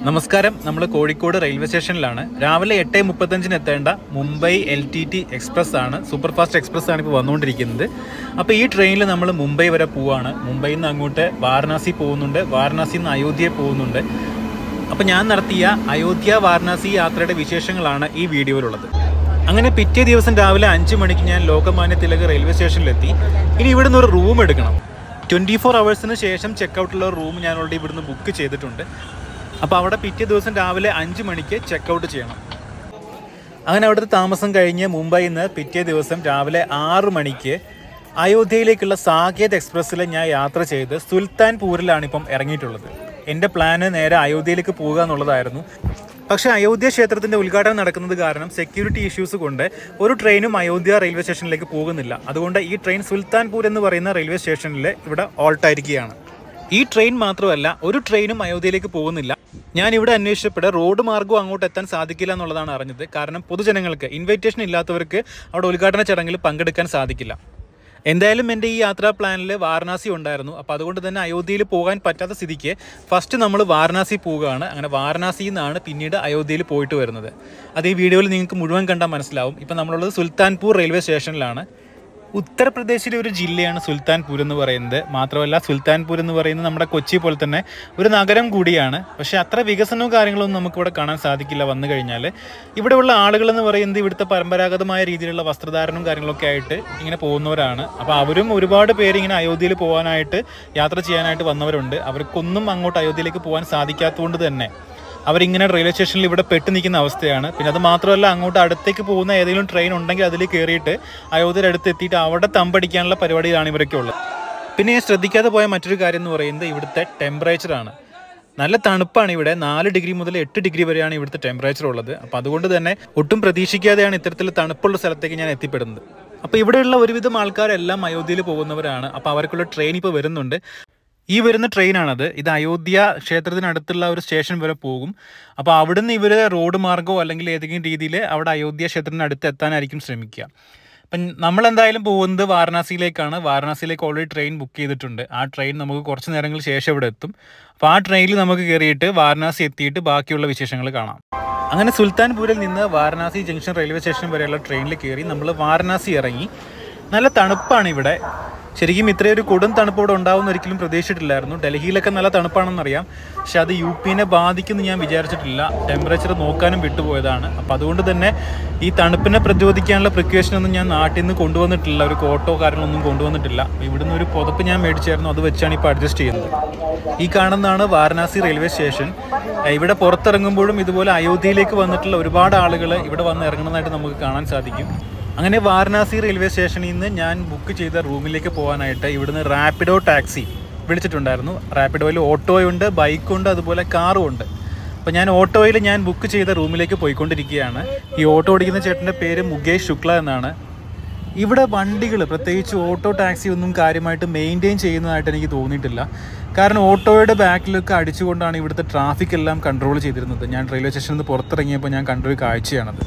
നമസ്കാരം. നമ്മൾ കോഴിക്കോട് റെയിൽവേ സ്റ്റേഷനിലാണ്. രാവിലെ 8:35 എത്തേണ്ട മുംബൈ LTT എക്സ്പ്രസ് ആണ്, സൂപ്പർ ഫാസ്റ്റ് എക്സ്പ്രസ് ആണ് ഇപ്പോൾ വന്നുകൊണ്ടിരിക്കുന്നത്. അപ്പോൾ ഈ ട്രെയിനിൽ നമ്മൾ മുംബൈ വരെ പോവുകയാണ്. മുംബൈയിൽ നിന്ന് അങ്ങോട്ട് വാരണാസി പോകുന്നുണ്ട്, വാരണാസിയിൽ നിന്ന് അയോധ്യ പോകുന്നുണ്ട്. അപ്പോൾ ഞാൻ നടത്തിയ അയോധ്യ വാരണാസി യാത്രയുടെ വിശേഷങ്ങളാണ് ഈ വീഡിയോയിലുള്ളത്. അങ്ങനെ പിറ്റേ ദിവസം രാവിലെ 5 മണിക്ക് ഞാൻ ലോകമാന്യ തിലക് റെയിൽവേ സ്റ്റേഷനിലെത്തി. ഇനി ഇവിടുന്ന് ഒരു റൂം എടുക്കണം. 24 hours ശേഷം ചെക്കൗട്ടുള്ള റൂം ഞാൻ ഓൾറെഡി ഇവിടുന്ന് ബുക്ക് ചെയ്തിട്ടുണ്ട്. അപ്പോൾ അവിടെ പിറ്റേ ദിവസം രാവിലെ 5 മണിക്ക് ചെക്കൗട്ട് ചെയ്യണം. അങ്ങനെ അവിടുത്തെ താമസം കഴിഞ്ഞ് മുംബൈയിൽ നിന്ന് പിറ്റേ ദിവസം രാവിലെ 6 മണിക്ക് അയോധ്യയിലേക്കുള്ള സാകേത് എക്സ്പ്രസ്സിൽ ഞാൻ യാത്ര ചെയ്ത് സുൽത്താൻപൂരിലാണ് ഇപ്പം ഇറങ്ങിയിട്ടുള്ളത്. എൻ്റെ പ്ലാന് നേരെ അയോധ്യയിലേക്ക് പോകുക എന്നുള്ളതായിരുന്നു. പക്ഷേ അയോധ്യ ക്ഷേത്രത്തിൻ്റെ ഉദ്ഘാടനം നടക്കുന്നത് കാരണം സെക്യൂരിറ്റി ഇഷ്യൂസ് കൊണ്ട് ഒരു ട്രെയിനും അയോധ്യ റെയിൽവേ സ്റ്റേഷനിലേക്ക് പോകുന്നില്ല. അതുകൊണ്ട് ഈ ട്രെയിൻ സുൽത്താൻപൂർ എന്ന് പറയുന്ന റെയിൽവേ സ്റ്റേഷനിൽ ഇവിടെ ഓൾട്ടായിരിക്കുകയാണ്. ഈ ട്രെയിൻ മാത്രമല്ല, ഒരു ട്രെയിനും അയോധ്യയിലേക്ക് പോകുന്നില്ല. ഞാൻ ഇവിടെ അന്വേഷിച്ചപ്പോൾ റോഡ് മാർഗ്ഗവും അങ്ങോട്ട് എത്താൻ സാധിക്കില്ല എന്നുള്ളതാണ് അറിഞ്ഞത്. കാരണം പൊതുജനങ്ങൾക്ക്, ഇൻവിറ്റേഷൻ ഇല്ലാത്തവർക്ക് അവിടെ ഉദ്ഘാടന ചടങ്ങിൽ പങ്കെടുക്കാൻ സാധിക്കില്ല. എന്തായാലും എൻ്റെ ഈ യാത്രാ പ്ലാനിൽ വാരണാസി ഉണ്ടായിരുന്നു. അപ്പോൾ അതുകൊണ്ട് തന്നെ അയോധ്യയിൽ പോകാൻ പറ്റാത്ത സ്ഥിതിക്ക് ഫസ്റ്റ് നമ്മൾ വാരണാസി പോവുകയാണ്. അങ്ങനെ വാരണാസിയിൽ നിന്നാണ് പിന്നീട് അയോധ്യയിൽ പോയിട്ട് വരുന്നത്. അത് ഈ വീഡിയോയിൽ നിങ്ങൾക്ക് മുഴുവൻ കണ്ടാൽ മനസ്സിലാവും. ഇപ്പം നമ്മളുള്ളത് സുൽത്താൻപൂർ റെയിൽവേ സ്റ്റേഷനിലാണ്. ഉത്തർപ്രദേശിലെ ഒരു ജില്ലയാണ് സുൽത്താൻപൂർ എന്ന് പറയുന്നത്. മാത്രമല്ല, സുൽത്താൻപൂർ എന്ന് പറയുന്നത് നമ്മുടെ കൊച്ചി പോലെ തന്നെ ഒരു നഗരം കൂടിയാണ്. പക്ഷേ അത്ര വികസനവും കാര്യങ്ങളൊന്നും നമുക്കിവിടെ കാണാൻ സാധിക്കില്ല വന്നു കഴിഞ്ഞാൽ. ഇവിടെയുള്ള ആളുകളെന്ന് പറയുന്നത് ഇവിടുത്തെ പരമ്പരാഗതമായ രീതിയിലുള്ള വസ്ത്രധാരണവും കാര്യങ്ങളൊക്കെ ആയിട്ട് ഇങ്ങനെ പോകുന്നവരാണ്. അപ്പോൾ അവരും ഒരുപാട് പേര് ഇങ്ങനെ അയോധ്യയിൽ പോകാനായിട്ട്, യാത്ര ചെയ്യാനായിട്ട് വന്നവരുണ്ട്. അവർക്കൊന്നും അങ്ങോട്ട് അയോധ്യയിലേക്ക് പോകാൻ സാധിക്കാത്തതുകൊണ്ട് തന്നെ അവരിങ്ങനെ റെയിൽവേ സ്റ്റേഷനിൽ ഇവിടെ പെട്ട് നിൽക്കുന്ന അവസ്ഥയാണ്. പിന്നെ അത് മാത്രമല്ല, അങ്ങോട്ട് അടുത്തേക്ക് പോകുന്ന ഏതെങ്കിലും ട്രെയിൻ ഉണ്ടെങ്കിൽ അതിൽ കയറിയിട്ട് അയോധ്യയുടെ അടുത്ത് എത്തിയിട്ട് അവിടെ തമ്പടിക്കാനുള്ള പരിപാടിയിലാണ് ഇവരൊക്കെ ഉള്ളത്. പിന്നെ ഞാൻ ശ്രദ്ധിക്കാതെ പോയ മറ്റൊരു കാര്യം എന്ന് പറയുന്നത് ഇവിടുത്തെ ടെമ്പറേച്ചറാണ്. നല്ല തണുപ്പാണ് ഇവിടെ. 4 ഡിഗ്രി മുതൽ 8 ഡിഗ്രി വരെയാണ് ഇവിടുത്തെ ടെമ്പറേച്ചർ ഉള്ളത്. അപ്പോൾ അതുകൊണ്ട് തന്നെ ഒട്ടും പ്രതീക്ഷിക്കാതെയാണ് ഇത്തരത്തിൽ തണുപ്പുള്ള സ്ഥലത്തേക്ക് ഞാൻ എത്തിപ്പെടുന്നത്. അപ്പോൾ ഇവിടെയുള്ള ഒരുവിധം ആൾക്കാരെല്ലാം അയോധ്യയിൽ പോകുന്നവരാണ്. അപ്പോൾ അവർക്കുള്ള ട്രെയിൻ ഇപ്പോൾ വരുന്നുണ്ട്. ഈ വരുന്ന ട്രെയിനാണത്. ഇത് അയോധ്യ ക്ഷേത്രത്തിനടുത്തുള്ള ഒരു സ്റ്റേഷൻ വരെ പോകും. അപ്പോൾ അവിടുന്ന് ഇവർ റോഡ് മാർഗ്ഗമോ അല്ലെങ്കിൽ ഏതെങ്കിലും രീതിയിൽ അവിടെ അയോധ്യ ക്ഷേത്രത്തിനടുത്ത് എത്താനായിരിക്കും ശ്രമിക്കുക. അപ്പം നമ്മളെന്തായാലും പോകുന്നത് വാരണാസിയിലേക്കാണ്. വാരണാസിയിലേക്ക് ഓൾറെഡി ട്രെയിൻ ബുക്ക് ചെയ്തിട്ടുണ്ട്. ആ ട്രെയിൻ നമുക്ക് കുറച്ച് നേരങ്ങൾ ശേഷം ഇവിടെ എത്തും. അപ്പോൾ ആ ട്രെയിനിൽ നമുക്ക് കയറിയിട്ട് വാരണാസി എത്തിയിട്ട് ബാക്കിയുള്ള വിശേഷങ്ങൾ കാണാം. അങ്ങനെ സുൽത്താൻപൂരിൽ നിന്ന് വാരണാസി ജംഗ്ഷൻ റെയിൽവേ സ്റ്റേഷൻ വരെയുള്ള ട്രെയിനിൽ കയറി നമ്മൾ വാരണാസി ഇറങ്ങി. നല്ല തണുപ്പാണ് ഇവിടെ. ശരിക്കും ഇത്രയൊരു കൊടും തണുപ്പോടെ ഉണ്ടാവുമെന്ന് ഒരിക്കലും പ്രതീക്ഷിച്ചിട്ടില്ലായിരുന്നു. ഡൽഹിയിലൊക്കെ നല്ല തണുപ്പാണെന്നറിയാം, പക്ഷെ അത് UPനെ ബാധിക്കുമെന്ന് ഞാൻ വിചാരിച്ചിട്ടില്ല. ടെമ്പറേച്ചർ നോക്കാനും വിട്ടുപോയതാണ്. അപ്പോൾ അതുകൊണ്ട് തന്നെ ഈ തണുപ്പിനെ പ്രതിരോധിക്കാനുള്ള പ്രിക്കോഷനൊന്നും ഞാൻ നാട്ടിൽ നിന്ന് കൊണ്ടുവന്നിട്ടില്ല. ഒരു കോട്ടോ കാര്യങ്ങളൊന്നും കൊണ്ടുവന്നിട്ടില്ല. ഇവിടുന്ന് ഒരു പുതപ്പ് ഞാൻ മേടിച്ചായിരുന്നു, അത് വെച്ചാണ് ഇപ്പോൾ അഡ്ജസ്റ്റ് ചെയ്യുന്നത്. ഈ കാണുന്നതാണ് വാരണാസി റെയിൽവേ സ്റ്റേഷൻ. ഇവിടെ പുറത്തിറങ്ങുമ്പോഴും ഇതുപോലെ അയോധ്യയിലേക്ക് വന്നിട്ടുള്ള ഒരുപാട് ആളുകൾ ഇവിടെ വന്ന് ഇറങ്ങുന്നതായിട്ട് നമുക്ക് കാണാൻ സാധിക്കും. അങ്ങനെ വാരണാസി റെയിൽവേ സ്റ്റേഷനിൽ നിന്ന് ഞാൻ ബുക്ക് ചെയ്ത റൂമിലേക്ക് പോകാനായിട്ട് ഇവിടുന്ന് റാപ്പിഡോ ടാക്സി വിളിച്ചിട്ടുണ്ടായിരുന്നു. റാപ്പിഡോയിൽ ഓട്ടോയുണ്ട്, ബൈക്കുണ്ട്, അതുപോലെ കാറും ഉണ്ട്. അപ്പോൾ ഞാൻ ഓട്ടോയിൽ ഞാൻ ബുക്ക് ചെയ്ത റൂമിലേക്ക് പോയിക്കൊണ്ടിരിക്കുകയാണ്. ഈ ഓട്ടോ ഓടിക്കുന്ന ചേട്ടൻ്റെ പേര് മുകേഷ് ശുക്ല എന്നാണ്. ഇവിടെ വണ്ടികൾ, പ്രത്യേകിച്ച് ഓട്ടോ ടാക്സി ഒന്നും കാര്യമായിട്ട് മെയിൻറ്റെയിൻ ചെയ്യുന്നതായിട്ട് എനിക്ക് തോന്നിയിട്ടില്ല. കാരണം ഓട്ടോയുടെ ബാക്കിലൊക്കെ അടിച്ചുകൊണ്ടാണ് ഇവിടുത്തെ ട്രാഫിക് എല്ലാം കൺട്രോൾ ചെയ്തിരുന്നത്. ഞാൻ റെയിൽവേ സ്റ്റേഷനിൽ നിന്ന് പുറത്തിറങ്ങിയപ്പോൾ ഞാൻ കണ്ടൊരു കാഴ്ചയാണത്.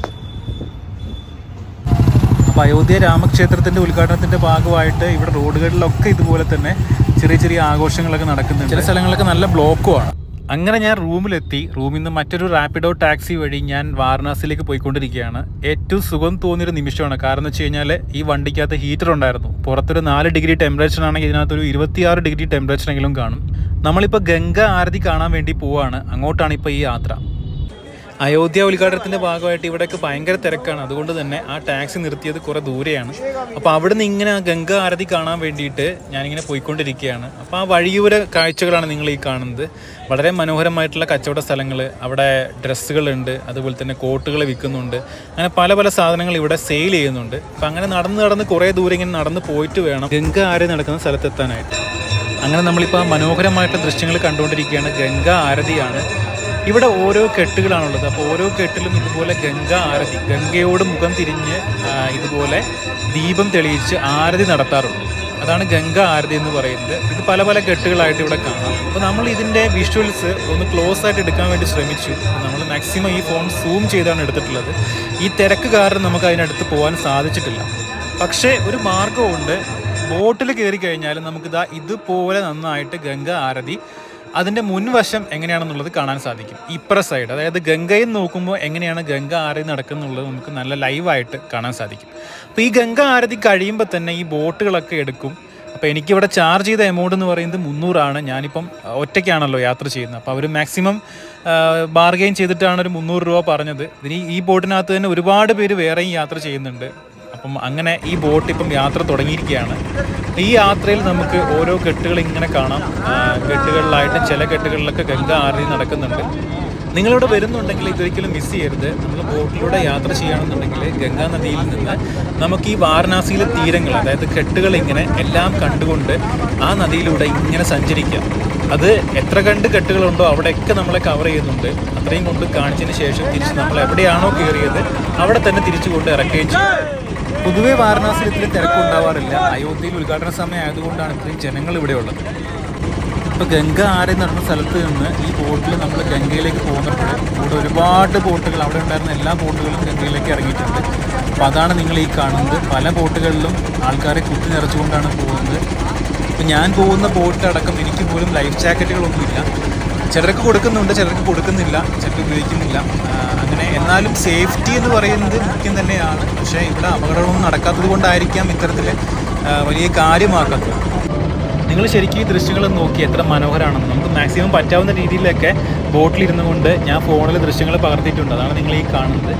അപ്പോൾ അയോധ്യ രാമക്ഷേത്രത്തിൻ്റെ ഉദ്ഘാടനത്തിൻ്റെ ഭാഗമായിട്ട് ഇവിടെ റോഡുകളിലൊക്കെ ഇതുപോലെ തന്നെ ചെറിയ ചെറിയ ആഘോഷങ്ങളൊക്കെ നടക്കുന്നുണ്ട്. ചില സ്ഥലങ്ങളൊക്കെ നല്ല ബ്ലോക്കുമാണ്. അങ്ങനെ ഞാൻ റൂമിലെത്തി. റൂമിൽ നിന്ന് മറ്റൊരു റാപ്പിഡോ ടാക്സി വഴി ഞാൻ വാരണാസിയിലേക്ക് പോയിക്കൊണ്ടിരിക്കുകയാണ്. ഏറ്റവും സുഖം തോന്നിയൊരു നിമിഷമാണ്. കാരണം എന്ന് വെച്ച് കഴിഞ്ഞാൽ ഈ വണ്ടിക്കകത്ത് ഹീറ്റർ ഉണ്ടായിരുന്നു. പുറത്തൊരു 4 ഡിഗ്രി ടെമ്പറേച്ചർ ആണെങ്കിൽ ഇതിനകത്തൊരു 26 ഡിഗ്രി ടെമ്പറേച്ചറെങ്കിലും കാണും. നമ്മളിപ്പോൾ ഗംഗ ആരതി കാണാൻ വേണ്ടി പോവുകയാണ്. അങ്ങോട്ടാണ് ഇപ്പോൾ ഈ യാത്ര. അയോധ്യ ഉദ്ഘാടനത്തിൻ്റെ ഭാഗമായിട്ട് ഇവിടെയൊക്കെ ഭയങ്കര തിരക്കാണ്. അതുകൊണ്ട് തന്നെ ആ ടാക്സി നിർത്തിയത് കുറേ ദൂരെയാണ്. അപ്പോൾ അവിടെ നിന്ന് ഇങ്ങനെ ഗംഗ ആരതി കാണാൻ വേണ്ടിയിട്ട് ഞാനിങ്ങനെ പോയിക്കൊണ്ടിരിക്കുകയാണ്. അപ്പോൾ ആ വഴിയൂര കാഴ്ചകളാണ് നിങ്ങൾ ഈ കാണുന്നത്. വളരെ മനോഹരമായിട്ടുള്ള കച്ചവട സ്ഥലങ്ങൾ, അവിടെ ഡ്രസ്സുകളുണ്ട്, അതുപോലെ തന്നെ കോട്ടുകൾ വിൽക്കുന്നുണ്ട്. അങ്ങനെ പല പല സാധനങ്ങൾ ഇവിടെ സെയിൽ ചെയ്യുന്നുണ്ട്. അപ്പോൾ അങ്ങനെ നടന്ന് കുറേ ദൂരം ഇങ്ങനെ നടന്ന് പോയിട്ട് വേണം ഗംഗ ആരതി നടക്കുന്ന സ്ഥലത്തെത്താനായിട്ട്. അങ്ങനെ നമ്മളിപ്പോൾ മനോഹരമായിട്ടുള്ള ദൃശ്യങ്ങൾ കണ്ടുകൊണ്ടിരിക്കുകയാണ്. ഗംഗ ആരതിയാണ്. ഇവിടെ ഓരോ കെട്ടുകളാണുള്ളത്. അപ്പോൾ ഓരോ കെട്ടിലും ഇതുപോലെ ഗംഗ ആരതി, ഗംഗയോട് മുഖം തിരിഞ്ഞ് ഇതുപോലെ ദീപം തെളിയിച്ച് ആരതി നടത്താറുണ്ട്. അതാണ് ഗംഗ ആരതി എന്ന് പറയുന്നത്. ഇത് പല പല കെട്ടുകളായിട്ട് ഇവിടെ കാണാം. അപ്പോൾ നമ്മൾ ഇതിൻ്റെ വിഷ്വൽസ് ഒന്ന് ക്ലോസ് ആയിട്ട് എടുക്കാൻ വേണ്ടി ശ്രമിച്ചു. നമ്മൾ മാക്സിമം ഈ ഫോൺ സൂം ചെയ്താണ് എടുത്തിട്ടുള്ളത്. ഈ തിരക്ക് കാരണം നമുക്ക് അതിനടുത്ത് പോകാൻ സാധിച്ചിട്ടില്ല. പക്ഷേ ഒരു മാർഗമുണ്ട്. ബോട്ടിൽ കയറി കഴിഞ്ഞാൽ നമുക്കിതാ ഇതുപോലെ നന്നായിട്ട് ഗംഗ ആരതി അതിൻ്റെ മുൻവശം എങ്ങനെയാണെന്നുള്ളത് കാണാൻ സാധിക്കും. ഇപ്പുറ സൈഡ്, അതായത് ഗംഗയിൽ നോക്കുമ്പോൾ എങ്ങനെയാണ് ഗംഗ ആരതി നടക്കുന്നുള്ളത് നമുക്ക് നല്ല ലൈവായിട്ട് കാണാൻ സാധിക്കും. അപ്പോൾ ഈ ഗംഗ ആരതി കഴിയുമ്പോൾ തന്നെ ഈ ബോട്ടുകളൊക്കെ എടുക്കും. അപ്പോൾ എനിക്കിവിടെ ചാർജ് ചെയ്ത എമൗണ്ട് എന്ന് പറയുന്നത് 300 ഞാനിപ്പം ഒറ്റയ്ക്കാണല്ലോ യാത്ര ചെയ്യുന്നത്. അപ്പോൾ അവർ മാക്സിമം ബാർഗെയിൻ ചെയ്തിട്ടാണ് ഒരു 300 രൂപ പറഞ്ഞത്. ഇതിന് ഈ ബോട്ടിനകത്ത് തന്നെ ഒരുപാട് പേര് വേറെയും യാത്ര ചെയ്യുന്നുണ്ട്. അപ്പം അങ്ങനെ ഈ ബോട്ട് ഇപ്പം യാത്ര തുടങ്ങിയിരിക്കുകയാണ്. ഈ യാത്രയിൽ നമുക്ക് ഓരോ കെട്ടുകൾ ഇങ്ങനെ കാണാം. കെട്ടുകളിലായിട്ട് ചില കെട്ടുകളിലൊക്കെ ഗംഗ ആരതി നടക്കുന്നുണ്ട്. നിങ്ങളിവിടെ വരുന്നുണ്ടെങ്കിൽ ഇതൊരിക്കലും മിസ് ചെയ്യരുത്. നമ്മൾ ബോട്ടിലൂടെ യാത്ര ചെയ്യുകയാണെന്നുണ്ടെങ്കിൽ ഗംഗാ നദിയിൽ നിന്ന് നമുക്ക് ഈ വാരണാസിയിലെ തീരങ്ങൾ, അതായത് കെട്ടുകൾ ഇങ്ങനെ എല്ലാം കണ്ടുകൊണ്ട് ആ നദിയിലൂടെ ഇങ്ങനെ സഞ്ചരിക്കാം. അത് എത്ര കണ്ട് കെട്ടുകളുണ്ടോ അവിടെയൊക്കെ നമ്മളെ കവർ ചെയ്യുന്നുണ്ട്. അത്രയും കൊണ്ട് കാണിച്ചതിന് ശേഷം തിരിച്ച് നമ്മൾ എവിടെയാണോ കയറിയത് അവിടെ തന്നെ തിരിച്ചു കൊണ്ട് ഇറക്കുകയും ചെയ്യും. പൊതുവെ വാരണാസിയിൽ ഇത്രയും തിരക്കുണ്ടാവാറില്ല. അയോധ്യയിൽ ഉദ്ഘാടന സമയം ആയതുകൊണ്ടാണ് ഇത്രയും ജനങ്ങൾ ഇവിടെ ഉള്ളത്. ഇപ്പോൾ ഗംഗ ആരതി നടന്ന സ്ഥലത്ത് നിന്ന് ഈ ബോട്ടിൽ നമ്മൾ ഗംഗയിലേക്ക് പോകുന്നപ്പോൾ ഇവിടെ ഒരുപാട് ബോട്ടുകൾ, അവിടെ ഉണ്ടായിരുന്ന എല്ലാ ബോട്ടുകളും ഗംഗയിലേക്ക് ഇറങ്ങിയിട്ടുണ്ട്. അപ്പോൾ അതാണ് നിങ്ങൾ ഈ കാണുന്നത്. പല ബോട്ടുകളിലും ആൾക്കാരെ കുത്തി നിറച്ചുകൊണ്ടാണ് പോകുന്നത്. ഇപ്പോൾ ഞാൻ പോകുന്ന ബോട്ടിലടക്കം എനിക്ക് പോലും ലൈഫ് ജാക്കറ്റുകളൊന്നുമില്ല. ചിലർക്ക് കൊടുക്കുന്നുണ്ട്, ചിലർക്ക് കൊടുക്കുന്നില്ല, ചിലർക്ക് ഉപയോഗിക്കുന്നില്ല. അങ്ങനെ എന്നാലും സേഫ്റ്റി എന്ന് പറയുന്നത് മുഖ്യം തന്നെയാണ്. പക്ഷേ ഇവിടെ അപകടങ്ങളൊന്നും നടക്കാത്തത് കൊണ്ടായിരിക്കാം ഇത്തരത്തിൽ വലിയ കാര്യമാക്കാത്തത്. നിങ്ങൾ ശരിക്കും ഈ ദൃശ്യങ്ങൾ നോക്കി എത്ര മനോഹരമാണെന്ന്. നമുക്ക് മാക്സിമം പറ്റാവുന്ന രീതിയിലൊക്കെ ബോട്ടിലിരുന്നു കൊണ്ട് ഞാൻ ഫോണിൽ ദൃശ്യങ്ങൾ പകർത്തിയിട്ടുണ്ട്. അതാണ് നിങ്ങൾ ഈ കാണുന്നത്.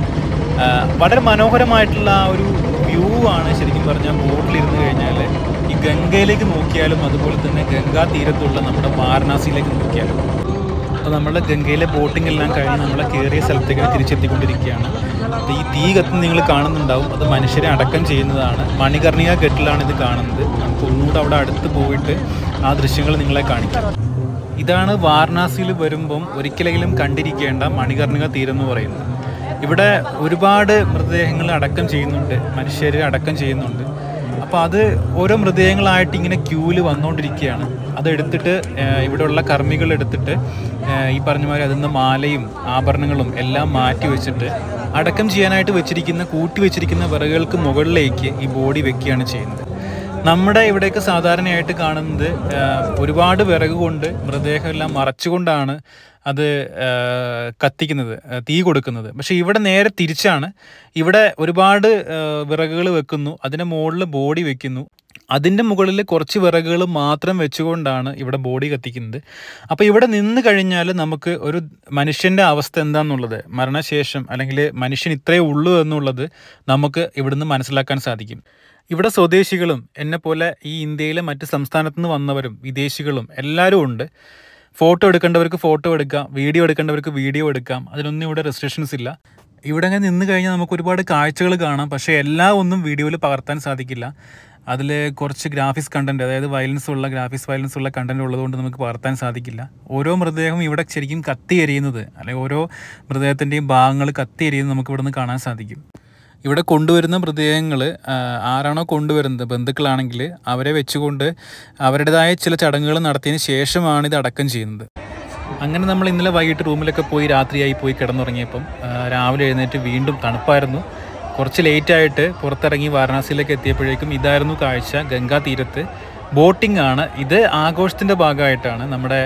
വളരെ മനോഹരമായിട്ടുള്ള ആ ഒരു വ്യൂ ആണ് ശരിക്കും പറഞ്ഞാൽ ബോട്ടിലിരുന്ന് കഴിഞ്ഞാൽ. ഈ ഗംഗയിലേക്ക് നോക്കിയാലും അതുപോലെ തന്നെ ഗംഗാ തീരത്തുള്ള നമ്മുടെ വാരണാസിയിലേക്ക് നോക്കിയാലും. അപ്പോൾ നമ്മൾ ഗംഗയിലെ ബോട്ടിംഗ് എല്ലാം കഴിഞ്ഞ് നമ്മൾ കയറിയ സ്ഥലത്തേക്ക് തിരിച്ചെത്തിക്കൊണ്ടിരിക്കുകയാണ്. അപ്പോൾ ഈ തീ കത്തുന്ന നിങ്ങൾ കാണുന്നുണ്ടാവും, അത് മനുഷ്യരെ അടക്കം ചെയ്യുന്നതാണ്. മണികർണിക കെട്ടിലാണ് ഇത് കാണുന്നത്. നമുക്ക് ഒന്നുകൂടെ അവിടെ അടുത്ത് പോയിട്ട് ആ ദൃശ്യങ്ങൾ നിങ്ങളെ കാണിക്കാം. ഇതാണ് വാരണാസിയിൽ വരുമ്പം ഒരിക്കലെങ്കിലും കണ്ടിരിക്കേണ്ട മണികർണിക തീരം എന്ന് പറയുന്നത്. ഇവിടെ ഒരുപാട് മൃതദേഹങ്ങൾ അടക്കം ചെയ്യുന്നുണ്ട്, മനുഷ്യരെ അടക്കം ചെയ്യുന്നുണ്ട്. അപ്പോൾ അത് ഓരോ മൃതദേഹങ്ങളായിട്ട് ഇങ്ങനെ ക്യൂവിൽ വന്നുകൊണ്ടിരിക്കുകയാണ്. അതെടുത്തിട്ട് ഇവിടെയുള്ള കർമ്മികൾ എടുത്തിട്ട് ഈ പറഞ്ഞ മാതിരി അതിൽ നിന്ന് മാലയും ആഭരണങ്ങളും എല്ലാം മാറ്റി വെച്ചിട്ട് അടക്കം ചെയ്യാനായിട്ട് വെച്ചിരിക്കുന്ന കൂട്ടി വെച്ചിരിക്കുന്ന വിറകുകൾക്ക് മുകളിലേക്ക് ഈ ബോഡി വെക്കുകയാണ് ചെയ്യുന്നത്. നമ്മുടെ ഇവിടെയൊക്കെ സാധാരണയായിട്ട് കാണുന്നത് ഒരുപാട് വിറക് കൊണ്ട് മൃതദേഹമെല്ലാം മറച്ചുകൊണ്ടാണ് അത് കത്തിക്കുന്നത്, തീ കൊടുക്കുന്നത്. പക്ഷേ ഇവിടെ നേരെ തിരിച്ചാണ്. ഇവിടെ ഒരുപാട് വിറകുകൾ വെക്കുന്നു, അതിൻ്റെ മുകളിൽ ബോഡി വെക്കുന്നു. അതിൻ്റെ മുകളിൽ കുറച്ച് വിറകുകൾ മാത്രം വെച്ചുകൊണ്ടാണ് ഇവിടെ ബോഡി കത്തിക്കുന്നത്. അപ്പോൾ ഇവിടെ നിന്ന് കഴിഞ്ഞാൽ നമുക്ക് ഒരു മനുഷ്യൻ്റെ അവസ്ഥ എന്താണെന്നുള്ളത്, മരണശേഷം അല്ലെങ്കിൽ മനുഷ്യൻ ഇത്രയേ ഉള്ളൂ എന്നുള്ളത് നമുക്ക് ഇവിടുന്ന് മനസ്സിലാക്കാൻ സാധിക്കും. ഇവിടെ സ്വദേശികളും എന്നെപ്പോലെ ഈ ഇന്ത്യയിലെ മറ്റ് സംസ്ഥാനത്തു നിന്ന് വന്നവരും വിദേശികളും എല്ലാവരും ഉണ്ട്. ഫോട്ടോ എടുക്കേണ്ടവർക്ക് ഫോട്ടോ എടുക്കാം, വീഡിയോ എടുക്കേണ്ടവർക്ക് വീഡിയോ എടുക്കാം. അതിനൊന്നും ഇവിടെ റെസ്ട്രിക്ഷൻസ് ഇല്ല. ഇവിടെ അങ്ങനെ നിന്ന് കഴിഞ്ഞാൽ നമുക്ക് ഒരുപാട് കാഴ്ചകൾ കാണാം. പക്ഷേ എല്ലാം ഒന്നും വീഡിയോയിൽ പകർത്താൻ സാധിക്കില്ല. അതിൽ കുറച്ച് ഗ്രാഫിക്സ് കണ്ടൻറ്റ്, അതായത് ഗ്രാഫിക്സ് വയലൻസ് ഉള്ള കണ്ടൻറ്റ് ഉള്ളതുകൊണ്ട് നമുക്ക് പകർത്താൻ സാധിക്കില്ല. ഓരോ മൃതദേഹവും ഇവിടെ ശരിക്കും കത്തി എരിയുന്നത്, അല്ലെങ്കിൽ ഓരോ മൃതദേഹത്തിൻ്റെയും ഭാഗങ്ങൾ കത്തി എരിയുന്നത് നമുക്ക് ഇവിടെ നിന്ന് കാണാൻ സാധിക്കും. ഇവിടെ കൊണ്ടുവരുന്ന മൃതദേഹങ്ങൾ ആരാണോ കൊണ്ടുവരുന്നത്, ബന്ധുക്കളാണെങ്കിൽ അവരെ വെച്ചുകൊണ്ട് അവരുടേതായ ചില ചടങ്ങുകൾ നടത്തിയതിന് ശേഷമാണ് ഇത് അടക്കം ചെയ്യുന്നത്. അങ്ങനെ നമ്മൾ ഇന്നലെ വൈകിട്ട് റൂമിലൊക്കെ പോയി രാത്രിയായി പോയി കിടന്നുറങ്ങിയപ്പം രാവിലെ എഴുന്നേറ്റ് വീണ്ടും തണുപ്പായിരുന്നു. കുറച്ച് ലേറ്റായിട്ട് പുറത്തിറങ്ങി വാരണാസിയിലേക്ക് എത്തിയപ്പോഴേക്കും ഇതായിരുന്നു കാഴ്ച. ഗംഗാ തീരത്ത് ബോട്ടിംഗ് ആണ്. ഇത് ആഘോഷത്തിൻ്റെ ഭാഗമായിട്ടാണ്, നമ്മുടെ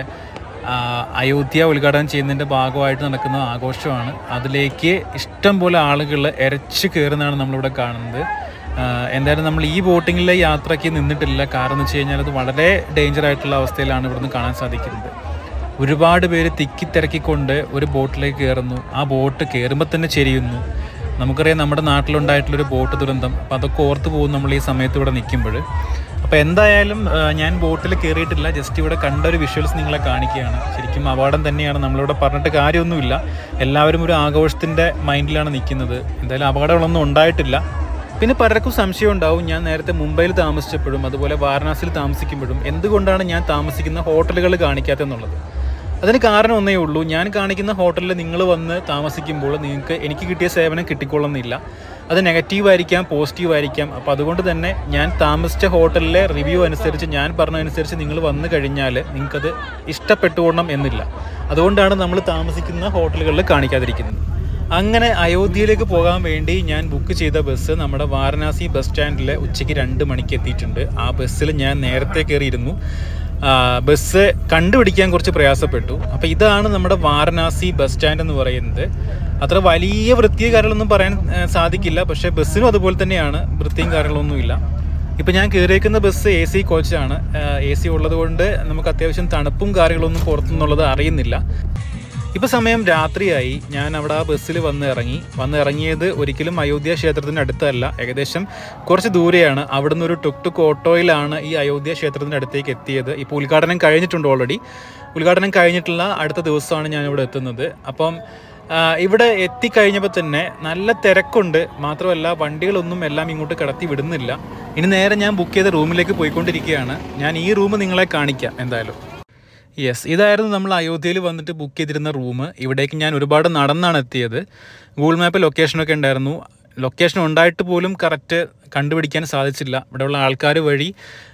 അയോധ്യ ഉദ്ഘാടനം ചെയ്യുന്നതിൻ്റെ ഭാഗമായിട്ട് നടക്കുന്ന ആഘോഷമാണ്. അതിലേക്ക് ഇഷ്ടം പോലെ ആളുകൾ എരച്ച് കയറുന്നതാണ് നമ്മളിവിടെ കാണുന്നത്. എന്തായാലും നമ്മൾ ഈ ബോട്ടിങ്ങിലെ യാത്രയ്ക്ക് നിന്നിട്ടില്ല. കാരണം എന്ന് വെച്ച് കഴിഞ്ഞാൽ അത് വളരെ ഡേഞ്ചർ ആയിട്ടുള്ള അവസ്ഥയിലാണ് ഇവിടുന്ന് കാണാൻ സാധിക്കുന്നത്. ഒരുപാട് പേര് തിക്കിത്തിരക്കിക്കൊണ്ട് ഒരു ബോട്ടിലേക്ക് കയറുന്നു. ആ ബോട്ട് കയറുമ്പോൾ തന്നെ ചെരിയുന്നു. നമുക്കറിയാം നമ്മുടെ നാട്ടിലുണ്ടായിട്ടുള്ളൊരു ബോട്ട് ദുരന്തം. അപ്പോൾ അതൊക്കെ ഓർത്ത് പോകും നമ്മൾ ഈ സമയത്ത് ഇവിടെ നിൽക്കുമ്പോൾ. അപ്പോൾ എന്തായാലും ഞാൻ ബോട്ടിൽ കയറിയിട്ടില്ല, ജസ്റ്റ് ഇവിടെ കണ്ട ഒരു വിഷ്വൽസ് നിങ്ങളെ കാണിക്കുകയാണ്. ശരിക്കും അപകടം തന്നെയാണ്, നമ്മളിവിടെ പറഞ്ഞിട്ട് കാര്യമൊന്നുമില്ല. എല്ലാവരും ഒരു ആഘോഷത്തിൻ്റെ മൈൻഡിലാണ് നിൽക്കുന്നത്. എന്തായാലും അപകടങ്ങളൊന്നും ഉണ്ടായിട്ടില്ല. പിന്നെ പലർക്കും സംശയം ഉണ്ടാവും, ഞാൻ നേരത്തെ മുംബൈയിൽ താമസിച്ചപ്പോഴും അതുപോലെ വാരണാസിയിൽ താമസിക്കുമ്പോഴും എന്തുകൊണ്ടാണ് ഞാൻ താമസിക്കുന്ന ഹോട്ടലുകൾ കാണിക്കാത്തതെന്നുള്ളത്. അതിന് കാരണം ഒന്നേ ഉള്ളൂ, ഞാൻ കാണിക്കുന്ന ഹോട്ടലിൽ നിങ്ങൾ വന്ന് താമസിക്കുമ്പോൾ നിങ്ങൾക്ക് എനിക്ക് കിട്ടിയ സേവനം കിട്ടിക്കൊള്ളുന്നില്ല. അത് നെഗറ്റീവായിരിക്കാം, പോസിറ്റീവായിരിക്കാം. അപ്പോൾ അതുകൊണ്ട് തന്നെ ഞാൻ താമസിച്ച ഹോട്ടലിലെ റിവ്യൂ അനുസരിച്ച്, ഞാൻ പറഞ്ഞതനുസരിച്ച് നിങ്ങൾ വന്നു കഴിഞ്ഞാൽ നിങ്ങൾക്കത് ഇഷ്ടപ്പെട്ടുകൊള്ളണം എന്നില്ല. അതുകൊണ്ടാണ് നമ്മൾ താമസിക്കുന്ന ഹോട്ടലുകളിൽ കാണിക്കാതിരിക്കുന്നത്. അങ്ങനെ അയോധ്യയിലേക്ക് പോകാൻ വേണ്ടി ഞാൻ ബുക്ക് ചെയ്ത ബസ് നമ്മുടെ വാരണാസി ബസ് സ്റ്റാൻഡിൽ ഉച്ചയ്ക്ക് 2 മണിക്ക് എത്തിയിട്ടുണ്ട്. ആ ബസ്സിൽ ഞാൻ നേരത്തെ കയറിയിരുന്നു. ബസ് കണ്ടുപിടിക്കാൻ കുറച്ച് പ്രയാസപ്പെട്ടു. അപ്പോൾ ഇതാണ് നമ്മുടെ വാരണാസി ബസ് സ്റ്റാൻഡ് എന്ന് പറയുന്നത്. അത്ര വലിയ വൃത്തിയും കാര്യങ്ങളൊന്നും പറയാൻ സാധിക്കില്ല, പക്ഷേ ബസ്സിനും അതുപോലെ തന്നെയാണ്, വൃത്തിയും കാര്യങ്ങളൊന്നുമില്ല. ഇപ്പോൾ ഞാൻ കയറിയേക്കുന്ന ബസ് AC കോച്ചാണ്. AC ഉള്ളത് കൊണ്ട് നമുക്ക് അത്യാവശ്യം തണുപ്പും കാര്യങ്ങളൊന്നും പുറത്തുനിന്നുള്ളത് അറിയുന്നില്ല. ഇപ്പോൾ സമയം രാത്രിയായി. ഞാൻ അവിടെ ആ ബസ്സിൽ വന്നിറങ്ങിയത് ഒരിക്കലും അയോധ്യ ക്ഷേത്രത്തിൻ്റെ അടുത്തല്ല, ഏകദേശം കുറച്ച് ദൂരെയാണ്. അവിടുന്ന് ഒരു ടുക് ഓട്ടോയിലാണ് ഈ അയോധ്യ ക്ഷേത്രത്തിൻ്റെ അടുത്തേക്ക് എത്തിയത്. ഇപ്പോൾ ഉദ്ഘാടനം കഴിഞ്ഞിട്ടുണ്ട്, ഓൾറെഡി ഉദ്ഘാടനം കഴിഞ്ഞിട്ടുള്ള അടുത്ത ദിവസമാണ് ഞാനിവിടെ എത്തുന്നത്. അപ്പം ഇവിടെ എത്തിക്കഴിഞ്ഞപ്പോൾ തന്നെ നല്ല തിരക്കുണ്ട്. മാത്രമല്ല വണ്ടികളൊന്നും എല്ലാം ഇങ്ങോട്ട് കടത്തി വിടുന്നില്ല. ഇനി നേരെ ഞാൻ ബുക്ക് ചെയ്ത റൂമിലേക്ക് പോയിക്കൊണ്ടിരിക്കുകയാണ്. ഞാൻ ഈ റൂം നിങ്ങളെ കാണിക്കാം എന്തായാലും. യെസ്, ഇതായിരുന്നു നമ്മൾ അയോധ്യയിൽ വന്നിട്ട് ബുക്ക് ചെയ്തിരുന്ന റൂം. ഇവിടേക്ക് ഞാൻ ഒരുപാട് നടന്നാണ് എത്തിയത്. ഗൂഗിൾ മാപ്പിൽ ലൊക്കേഷനൊക്കെ ഉണ്ടായിരുന്നു. ലൊക്കേഷൻ ഉണ്ടായിട്ട് പോലും കറക്റ്റ് കണ്ടുപിടിക്കാൻ സാധിച്ചില്ല. ഇവിടെയുള്ള ആൾക്കാർ വഴി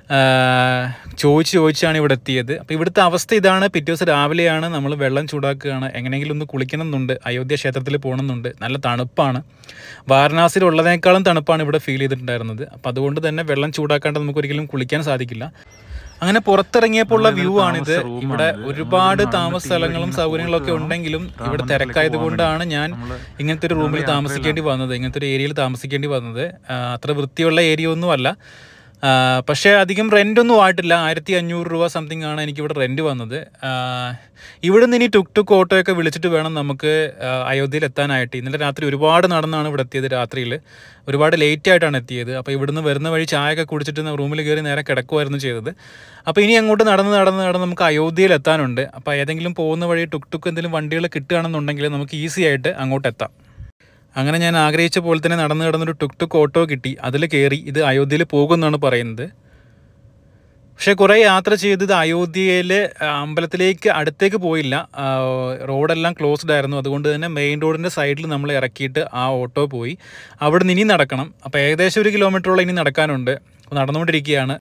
ചോദിച്ചാണ് ഇവിടെ എത്തിയത്. അപ്പോൾ ഇവിടുത്തെ അവസ്ഥ ഇതാണ്. പിറ്റേ ദിവസം രാവിലെയാണ്, നമ്മൾ വെള്ളം ചൂടാക്കുകയാണ്. എങ്ങനെയെങ്കിലും ഒന്ന് കുളിക്കണം എന്നുണ്ട്, അയോധ്യ ക്ഷേത്രത്തിൽ പോകണമെന്നുണ്ട്. നല്ല തണുപ്പാണ്, വാരണാസിയിൽ ഉള്ളതിനേക്കാളും തണുപ്പാണ് ഇവിടെ ഫീൽ ചെയ്തിട്ടുണ്ടായിരുന്നത്. അപ്പോൾ അതുകൊണ്ട് തന്നെ വെള്ളം ചൂടാക്കാണ്ട് നമുക്ക് ഒരിക്കലും കുളിക്കാൻ സാധിക്കില്ല. അങ്ങനെ പുറത്തിറങ്ങിയപ്പോൾ ഉള്ള വ്യൂ ആണിത്. ഇവിടെ ഒരുപാട് താമസ സ്ഥലങ്ങളും സൗകര്യങ്ങളൊക്കെ ഉണ്ടെങ്കിലും ഇവിടെ തിരക്കായത് കൊണ്ടാണ് ഞാൻ ഇങ്ങനത്തെ ഒരു റൂമിൽ താമസിക്കേണ്ടി വന്നത്, ഇങ്ങനത്തെ ഒരു ഏരിയയിൽ താമസിക്കേണ്ടി വന്നത്. അത്ര വൃത്തിയുള്ള ഏരിയ ഒന്നും അല്ല, പക്ഷേ അധികം റെൻ്റൊന്നും ആയിട്ടില്ല. 1500 രൂപ സംതിങ് ആണ് എനിക്കിവിടെ റെൻറ്റ് വന്നത്. ഇവിടെ നിന്ന് ഇനി ടുക് ഓട്ടോയൊക്കെ വിളിച്ചിട്ട് വേണം നമുക്ക് അയോധ്യയിൽ എത്താനായിട്ട്. ഇന്നലെ രാത്രി ഒരുപാട് നടന്നാണ് ഇവിടെ എത്തിയത്. രാത്രിയിൽ ഒരുപാട് ലേറ്റായിട്ടാണ് എത്തിയത്. അപ്പോൾ ഇവിടുന്ന് വരുന്ന വഴി ചായയൊക്കെ കുടിച്ചിട്ട് റൂമിൽ കയറി നേരെ കിടക്കുമായിരുന്നു ചെയ്തത്. അപ്പോൾ ഇനി അങ്ങോട്ട് നടന്ന് നമുക്ക് അയോധ്യയിൽ എത്താനുണ്ട്. അപ്പോൾ ഏതെങ്കിലും പോകുന്ന വഴി ടുക് എന്തെങ്കിലും വണ്ടികൾ കിട്ടുകയാണെന്നുണ്ടെങ്കിൽ നമുക്ക് ഈസി ആയിട്ട് അങ്ങോട്ട് എത്താം. അങ്ങനെ ഞാൻ ആഗ്രഹിച്ച പോലെ തന്നെ നടന്നൊരു ടുക് ഓട്ടോ കിട്ടി. അതിൽ കയറി. ഇത് അയോധ്യയിൽ പോകുമെന്നാണ് പറയുന്നത്. പക്ഷേ കുറേ യാത്ര ചെയ്തത് അയോധ്യയിൽ അമ്പലത്തിലേക്ക് അടുത്തേക്ക് പോയില്ല. റോഡെല്ലാം ക്ലോസ്ഡ് ആയിരുന്നു. അതുകൊണ്ട് തന്നെ മെയിൻ റോഡിൻ്റെ സൈഡിൽ നമ്മൾ ഇറക്കിയിട്ട് ആ ഓട്ടോ പോയി. അവിടെ നിന്ന് ഇനി നടക്കണം. അപ്പോൾ ഏകദേശം 1 കിലോമീറ്ററോളം ഇനി നടക്കാനുണ്ട്. നടന്നുകൊണ്ടിരിക്കുകയാണ്.